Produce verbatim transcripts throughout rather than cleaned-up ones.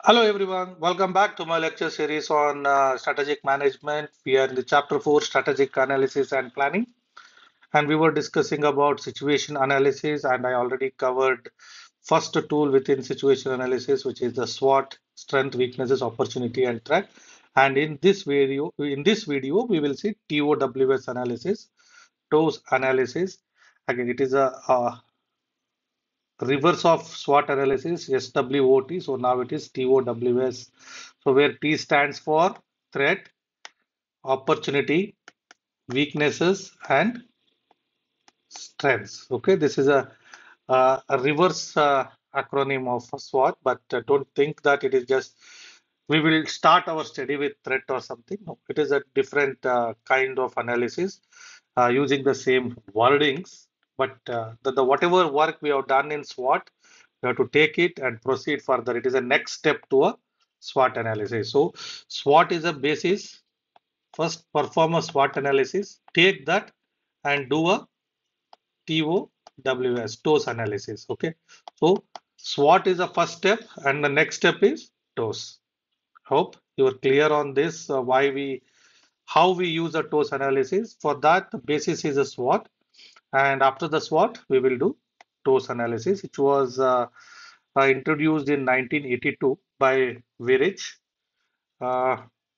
Hello everyone, welcome back to my lecture series on uh, strategic management. We are in the chapter four, strategic analysis and planning, and we were discussing about situation analysis, and I already covered first tool within situation analysis, which is the SWOT, strength, weaknesses, opportunity, and threat. And in this video, in this video, we will see T O W S analysis, TOWS analysis. Again, it is a, a reverse of SWOT analysis, S W O T. So now it is T O W S. So where T stands for threat, opportunity, weaknesses, and strengths. Okay, this is a, a, a reverse uh, acronym of SWOT, but uh, don't think that it is just we will start our study with threat or something. No, it is a different uh, kind of analysis uh, using the same wordings, but uh, the, the whatever work we have done in SWOT, we have to take it and proceed further. It is a next step to a SWOT analysis. So SWOT is a basis. First, perform a SWOT analysis. Take that and do a T O W S, TOWS analysis. Okay. So SWOT is the first step, and the next step is TOWS. Hope you are clear on this. Uh, why we, how we use a TOWS analysis. For that, the basis is a SWOT, and after the SWOT, we will do TOWS analysis, which was uh, uh, introduced in nineteen eighty-two by Virich. Uh,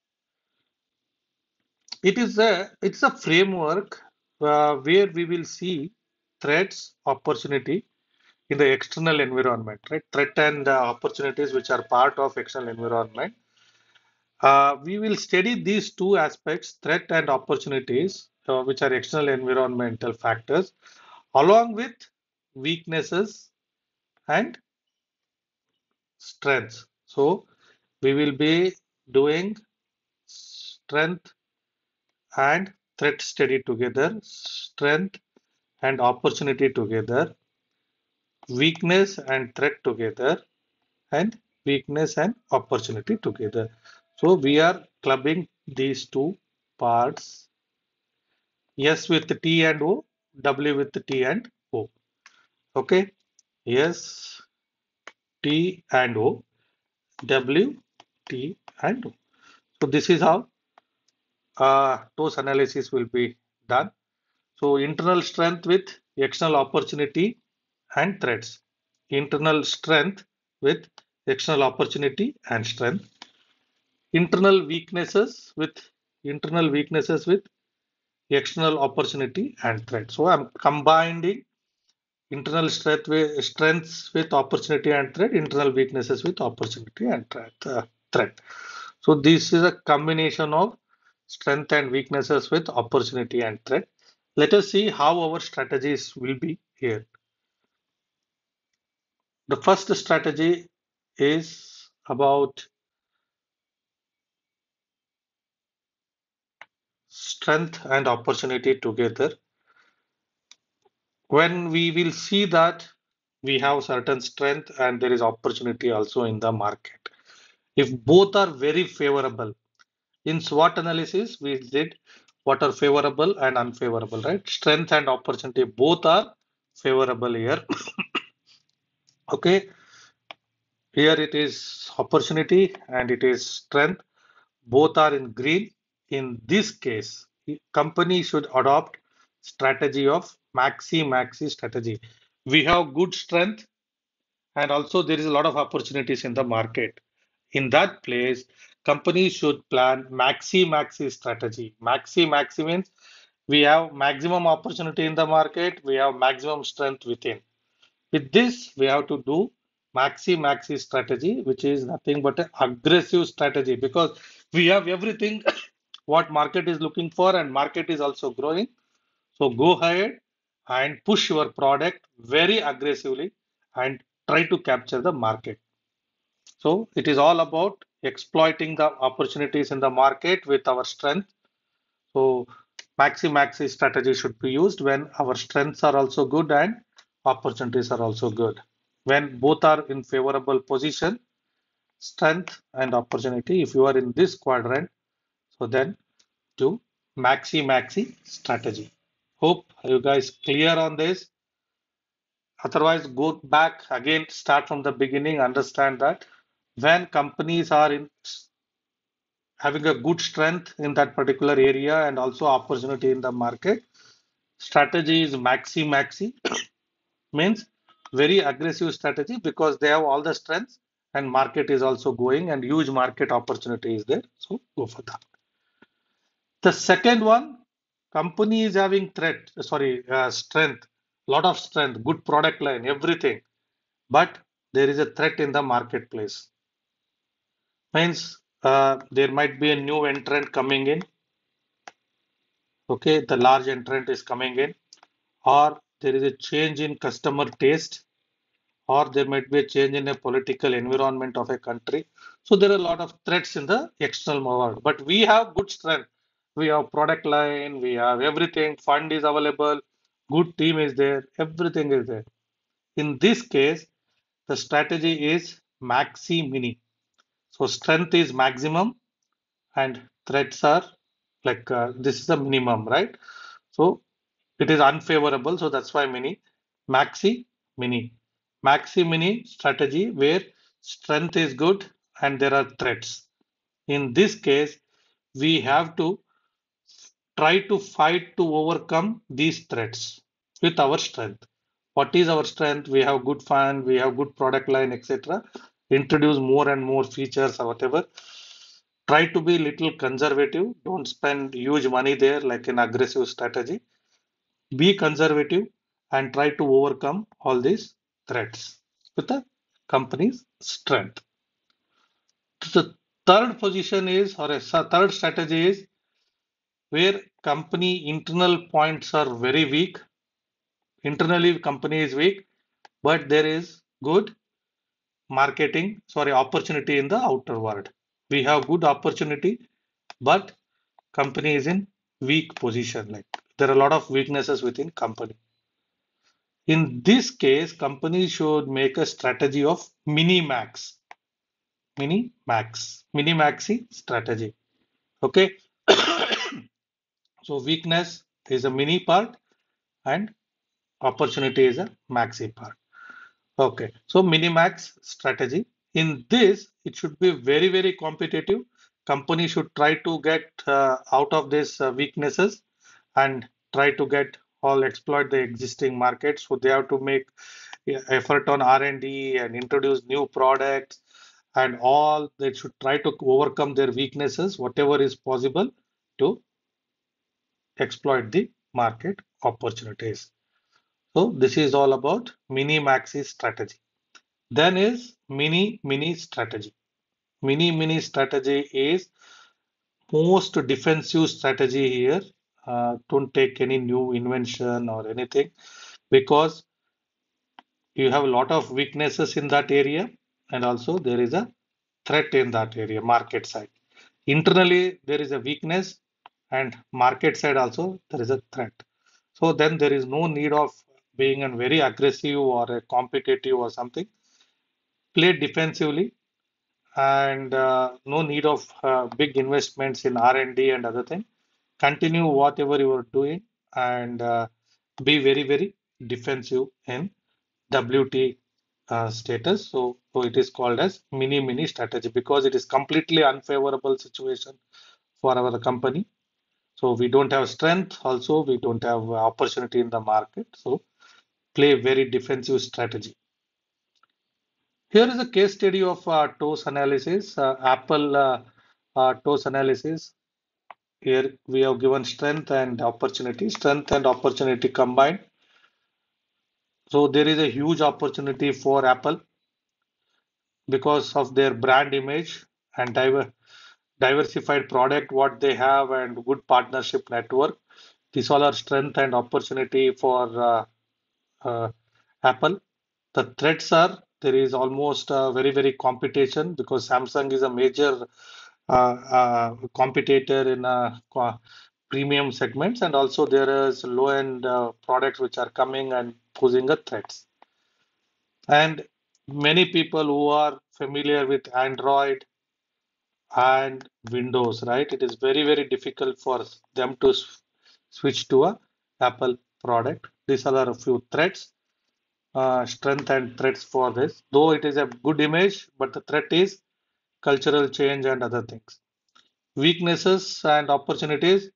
it is a it's a framework uh, where we will see threats, opportunity in the external environment, right? Threat and uh, opportunities which are part of external environment. Uh, we will study these two aspects, threat and opportunities, uh, which are external environmental factors, along with weaknesses and strengths. So we will be doing strength and threat study together, strength and opportunity together, weakness and threat together, and weakness and opportunity together. So we are clubbing these two parts, S with T and O, W with T and O. Okay, S, T and O, W, T and O. So this is how uh, those analysis will be done. So internal strength with external opportunity and threats. Internal strength with external opportunity and strength. Internal weaknesses with internal weaknesses with external opportunity and threat. So I'm combining internal strength with, strengths with opportunity and threat, internal weaknesses with opportunity and threat. Uh, threat. So this is a combination of strength and weaknesses with opportunity and threat. Let us see how our strategies will be here. The first strategy is about strength and opportunity together. When we will see that we have certain strength and there is opportunity also in the market. If both are very favorable, in SWOT analysis, we did what are favorable and unfavorable, right? Strength and opportunity both are favorable here. Okay, here it is opportunity and it is strength. Both are in green. In this case, company should adopt strategy of maxi maxi strategy. We have good strength and also there is a lot of opportunities in the market. In that place, companies should plan maxi maxi strategy. Maxi maxi means we have maximum opportunity in the market, we have maximum strength within. With this, we have to do maxi maxi strategy, which is nothing but an aggressive strategy because we have everything what market is looking for and market is also growing. So go ahead and push your product very aggressively and try to capture the market. So it is all about exploiting the opportunities in the market with our strength. So maxi maxi strategy should be used when our strengths are also good and opportunities are also good. When both are in favorable position, strength and opportunity, if you are in this quadrant, so then do maxi maxi strategy. Hope you guys clear on this. Otherwise, go back again, start from the beginning, understand that when companies are in having a good strength in that particular area and also opportunity in the market, strategy is maxi maxi means very aggressive strategy because they have all the strengths and market is also going and huge market opportunity is there. So go for that. The second one, company is having threat, sorry, uh, strength, lot of strength, good product line, everything, but there is a threat in the marketplace. Means uh, there might be a new entrant coming in. Okay, the large entrant is coming in, or there is a change in customer taste, or there might be a change in a political environment of a country. So there are a lot of threats in the external world, but we have good strength. We have product line, we have everything, fund is available, good team is there, everything is there. In this case, the strategy is maxi mini. So strength is maximum and threats are like uh, this is a minimum, right? So it is unfavorable, so that's why mini. Maxi mini. Maxi mini strategy where strength is good and there are threats. In this case, we have to try to fight to overcome these threats with our strength. What is our strength? We have good fund, we have good product line, et cetera. Introduce more and more features or whatever. Try to be little conservative. Don't spend huge money there like an aggressive strategy. Be conservative and try to overcome all these threats with the company's strength. The third position is, or a third strategy is where company internal points are very weak. Internally, company is weak, but there is good marketing, sorry, opportunity in the outer world. We have good opportunity, but company is in weak position. Like there are a lot of weaknesses within company. In this case, companies should make a strategy of mini max, mini max, mini maxi strategy. Okay. So weakness is a mini part and opportunity is a maxi part. Okay. So mini max strategy. In this, it should be very, very competitive. Company should try to get uh, out of these uh, weaknesses and try to get all exploit the existing market. So they have to make yeah, effort on R and D and introduce new products and all. They should try to overcome their weaknesses, whatever is possible to exploit the market opportunities. So this is all about mini maxi strategy. Then is mini mini strategy. Mini mini strategy is most defensive strategy here. Uh, don't take any new invention or anything because you have a lot of weaknesses in that area and also there is a threat in that area, market side. Internally, there is a weakness and market side also there is a threat. So then there is no need of being a very aggressive or a competitive or something. Play defensively and uh, no need of uh, big investments in R and D and D and other thing. Continue whatever you are doing and uh, be very, very defensive in W T uh, status. So, so it is called as mini mini strategy because it is completely unfavorable situation for our company. So we don't have strength. Also, we don't have opportunity in the market. So play very defensive strategy. Here is a case study of uh, T O S analysis, uh, Apple uh, uh, T O S analysis. Here we have given strength and opportunity, strength and opportunity combined. So there is a huge opportunity for Apple because of their brand image and diver diversified product what they have and good partnership network. These all are strength and opportunity for uh, uh, Apple. The threats are there is almost uh, very very competition because Samsung is a major uh, uh, competitor in uh, co- premium segments and also there is low end uh, products which are coming and posing a threats. And many people who are familiar with Android and Windows, right? It is very, very difficult for them to s- switch to a Apple product. These are a few threats, uh, strength and threats for this. Though it is a good image, but the threat is cultural change, and other things. Weaknesses and opportunities.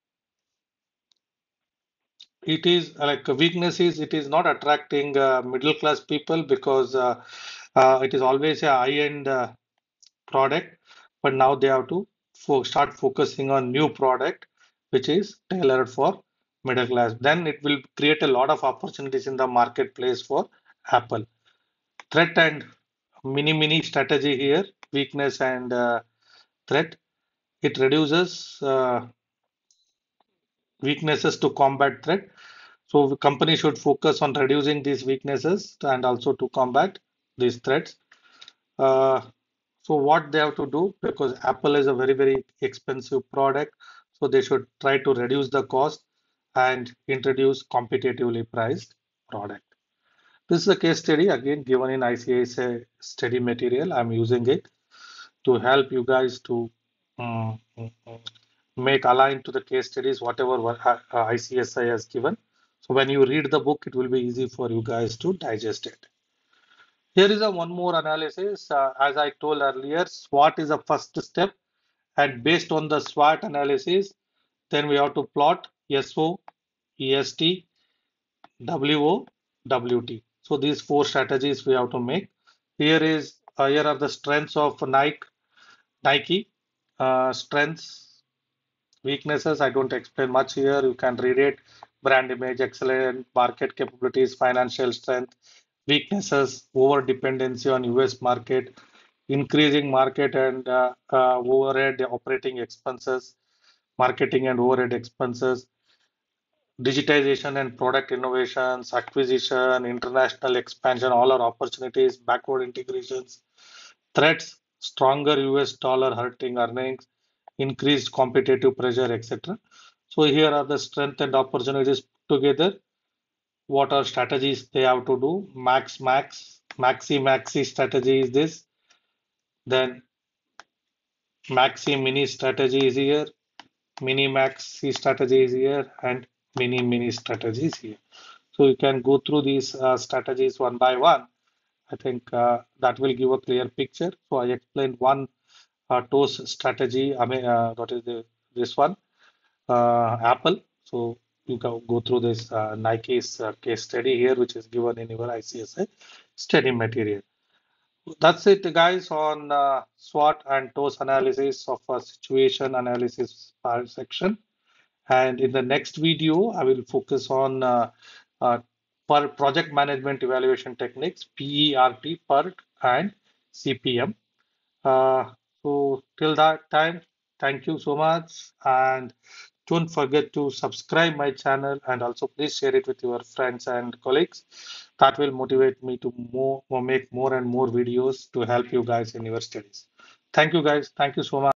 It is uh, like a weakness is it is not attracting uh, middle class people because uh, uh, it is always a high-end uh, product, but now they have to fo start focusing on new product which is tailored for middle class. Then it will create a lot of opportunities in the marketplace for Apple. Threat and mini mini strategy here, weakness and uh, threat. It reduces uh, weaknesses to combat threat. So the company should focus on reducing these weaknesses and also to combat these threats. Uh, so what they have to do, because Apple is a very, very expensive product, so they should try to reduce the cost and introduce competitively priced product. This is a case study again given in I C I S A study material. I'm using it to help you guys to mm, mm, mm, make align to the case studies, whatever what, uh, uh, I C S I has given. So when you read the book, it will be easy for you guys to digest it. Here is a one more analysis. Uh, as I told earlier, SWOT is a first step, and based on the SWOT analysis, then we have to plot S O, E S T, W O, W T. So these four strategies we have to make. Here is uh, here are the strengths of Nike. Nike uh, strengths, weaknesses. I don't explain much here. You can read it. Brand image, excellent market capabilities, financial strength, weaknesses, over dependency on U S market, increasing market and uh, uh, overhead operating expenses, marketing and overhead expenses, digitization and product innovations, acquisition, international expansion, all are opportunities, backward integrations, threats, stronger U S dollar hurting earnings, increased competitive pressure, et cetera. So here are the strength and opportunities together. What are strategies they have to do? Max, max, maxi, maxi strategy is this. Then maxi mini strategy is here. Mini maxi strategy is here, and mini mini strategy is here. So you can go through these uh, strategies one by one. I think uh, that will give a clear picture. So I explained one uh, toast strategy. I mean, uh, what is the this one? Uh, Apple. So you can go through this uh, Nike's uh, case study here, which is given in your I C S I study material. That's it, guys, on uh, SWOT and TOS analysis of a situation analysis part section. And in the next video, I will focus on uh, uh, per project management evaluation techniques, PERT, PERT, and C P M. Uh, so till that time, thank you so much, and don't forget to subscribe my channel and also please share it with your friends and colleagues. That will motivate me to more, more make more and more videos to help you guys in your studies. Thank you guys. Thank you so much.